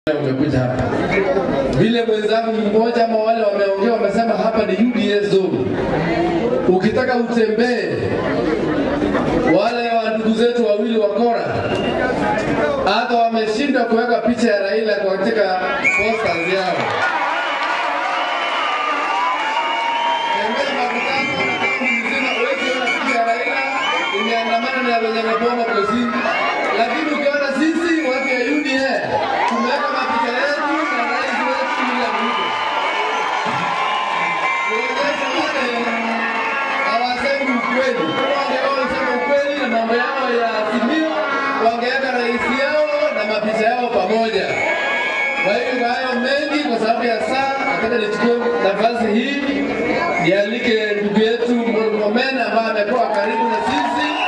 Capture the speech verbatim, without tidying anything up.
Umekuja hapa. Vile mwenzangu mmoja ama wale wameongea wamesema hapa ni U D A zone. Ukitaka utembee wale wa ndugu zetu wawili wa Kora hata wameshinda kuweka picha ya Raila katika posters yao. Tembea makutano na kama mzima uweke na picha ya Raila imeandamana na wenye maboma kozini. Lakini ukiona sisi watu ya U D A tumeweka mapicha yetu na rais wetu William Ruto. Kuonyesha wale hawasemi ukweli. Wangekuwa wanasema ukweli na mambo yao ya Azimio, wangeweka rais yao na mapicha yao pamoja. Kwa hivyo hayo mengi kwa sababu ya saa, nataka nichukue nafasi hii nialike ndugu yetu Murkomen ambaye amekuwa karibu na sisi.